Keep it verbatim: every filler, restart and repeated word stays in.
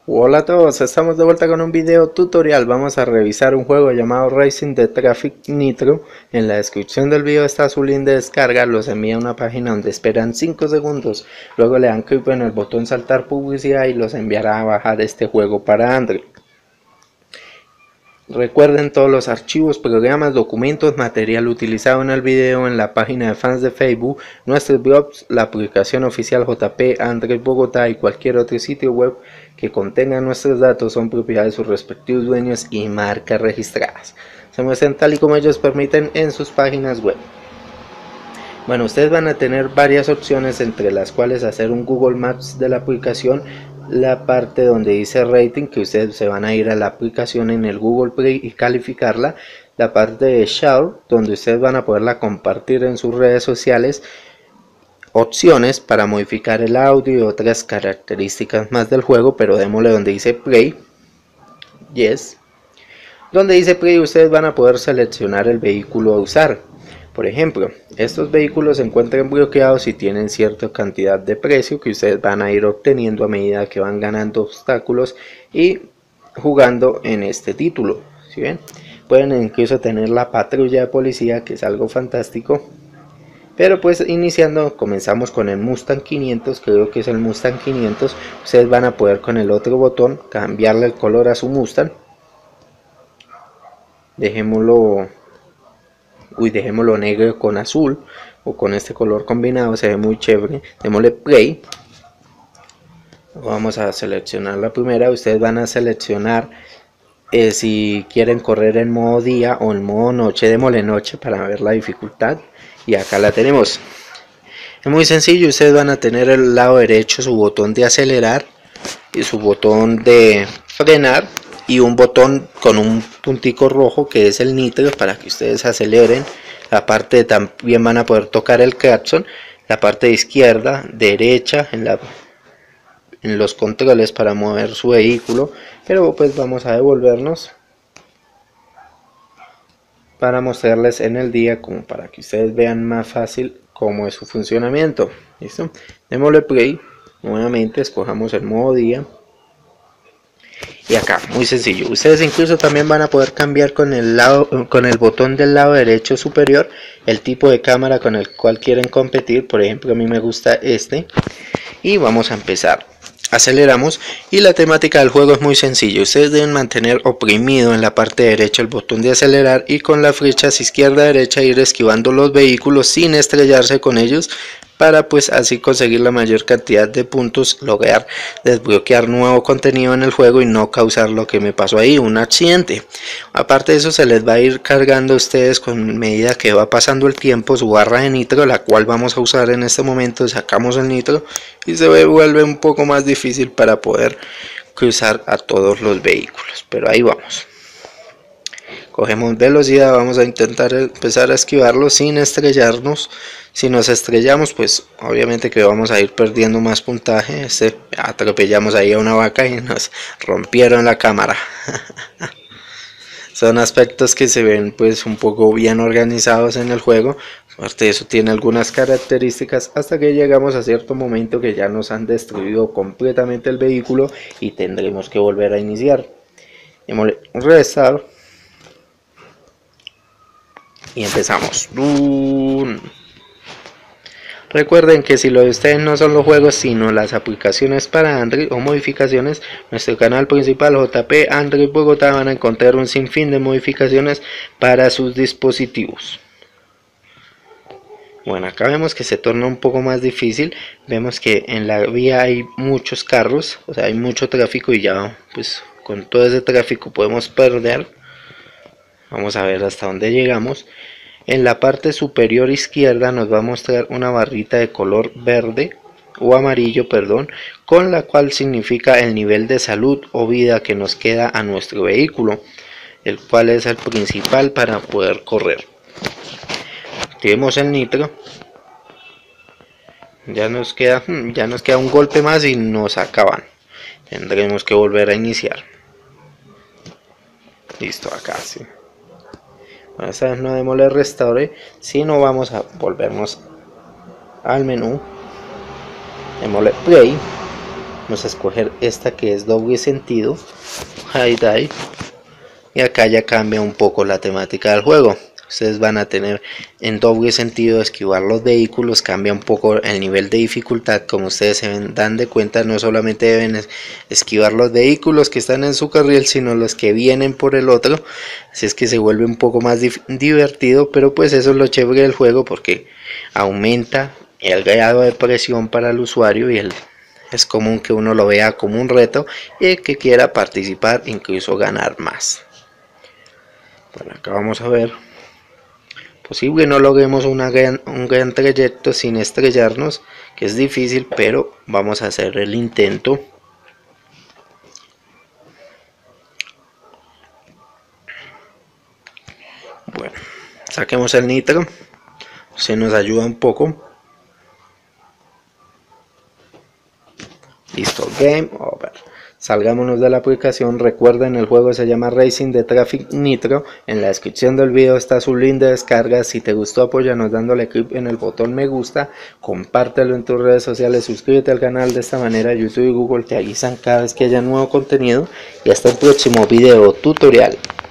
Hola a todos, estamos de vuelta con un video tutorial. Vamos a revisar un juego llamado Racing the Traffic Nitro. En la descripción del video está su link de descarga, los envía a una página donde esperan cinco segundos, luego le dan clic en el botón saltar publicidad y los enviará a bajar este juego para Android. Recuerden todos los archivos, programas, documentos, material utilizado en el video en la página de fans de Facebook, nuestros blogs, la aplicación oficial J P, Android Bogotá y cualquier otro sitio web que contenga nuestros datos son propiedad de sus respectivos dueños y marcas registradas. Se muestran tal y como ellos permiten en sus páginas web. Bueno, ustedes van a tener varias opciones, entre las cuales hacer un Google Maps de la aplicación, la parte donde dice rating, que ustedes se van a ir a la aplicación en el Google Play y calificarla, la parte de share, donde ustedes van a poderla compartir en sus redes sociales, opciones para modificar el audio y otras características más del juego, pero démosle donde dice play, yes, donde dice play ustedes van a poder seleccionar el vehículo a usar. Por ejemplo, estos vehículos se encuentran bloqueados y tienen cierta cantidad de precio que ustedes van a ir obteniendo a medida que van ganando obstáculos y jugando en este título. ¿Sí ven? Pueden incluso tener la patrulla de policía, que es algo fantástico. Pero pues iniciando, comenzamos con el Mustang quinientos, creo que es el Mustang quinientos. Ustedes van a poder con el otro botón cambiarle el color a su Mustang. Dejémoslo... Uy, dejémoslo negro con azul o con este color combinado, se ve muy chévere. Démosle play. Vamos a seleccionar la primera. Ustedes van a seleccionar eh, si quieren correr en modo día o en modo noche. Démosle noche para ver la dificultad. Y acá la tenemos. Es muy sencillo. Ustedes van a tener el lado derecho su botón de acelerar y su botón de frenar, y un botón con un puntico rojo que es el nitro para que ustedes aceleren. La parte también van a poder tocar el claxon, la parte de izquierda, derecha en, la, en los controles para mover su vehículo. Pero pues vamos a devolvernos para mostrarles en el día, como para que ustedes vean más fácil cómo es su funcionamiento. ¿Listo? Démosle play. Nuevamente escojamos el modo día. Y acá, muy sencillo, ustedes incluso también van a poder cambiar con el lado, con el botón del lado derecho superior, el tipo de cámara con el cual quieren competir. Por ejemplo, a mí me gusta este. Y vamos a empezar. Aceleramos, y la temática del juego es muy sencilla. Ustedes deben mantener oprimido en la parte derecha el botón de acelerar, y con las flechas izquierda derecha ir esquivando los vehículos sin estrellarse con ellos, para pues así conseguir la mayor cantidad de puntos, lograr desbloquear nuevo contenido en el juego y no causar lo que me pasó ahí, un accidente. Aparte de eso, se les va a ir cargando a ustedes con medida que va pasando el tiempo su barra de nitro, la cual vamos a usar en este momento. Sacamos el nitro y se vuelve un poco más difícil para poder cruzar a todos los vehículos, pero ahí vamos. Cogemos velocidad, vamos a intentar empezar a esquivarlo sin estrellarnos. Si nos estrellamos, pues obviamente que vamos a ir perdiendo más puntaje. Este, atropellamos ahí a una vaca y nos rompieron la cámara. Son aspectos que se ven pues un poco bien organizados en el juego. Aparte de eso, tiene algunas características hasta que llegamos a cierto momento que ya nos han destruido completamente el vehículo y tendremos que volver a iniciar. Démosle restart y empezamos. Recuerden que si lo de ustedes no son los juegos sino las aplicaciones para Android o modificaciones, nuestro canal principal J P Android Bogotá van a encontrar un sinfín de modificaciones para sus dispositivos. Bueno, acá vemos que se torna un poco más difícil. Vemos que en la vía hay muchos carros, o sea, hay mucho tráfico, y ya pues con todo ese tráfico podemos perder. Vamos a ver hasta dónde llegamos. En la parte superior izquierda nos va a mostrar una barrita de color verde o amarillo, perdón, con la cual significa el nivel de salud o vida que nos queda a nuestro vehículo, el cual es el principal para poder correr. Activemos el nitro. Ya nos queda, ya nos queda un golpe más y nos acaban. Tendremos que volver a iniciar. Listo, acá sí. Esta vez no démosle restaure, sino vamos a volvernos al menú. Démosle play. Vamos a escoger esta que es doble sentido, High Dive, y acá ya cambia un poco la temática del juego. Ustedes van a tener en doble sentido esquivar los vehículos, cambia un poco el nivel de dificultad. Como ustedes se dan de cuenta, no solamente deben esquivar los vehículos que están en su carril, sino los que vienen por el otro. Así es que se vuelve un poco más divertido, pero pues eso es lo chévere del juego, porque aumenta el grado de presión para el usuario y el, es común que uno lo vea como un reto y que quiera participar, incluso ganar más. Bueno, acá vamos a ver. Posible no logremos una gran, un gran trayecto sin estrellarnos, que es difícil, pero vamos a hacer el intento. Bueno, saquemos el nitro, se nos ayuda un poco. Listo, game over. Salgámonos de la aplicación. Recuerden, el juego se llama Racing the Traffic Nitro. En la descripción del video está su link de descarga. Si te gustó, apóyanos dándole clic en el botón me gusta, compártelo en tus redes sociales, suscríbete al canal. De esta manera YouTube y Google te avisan cada vez que haya nuevo contenido. Y hasta el próximo video tutorial.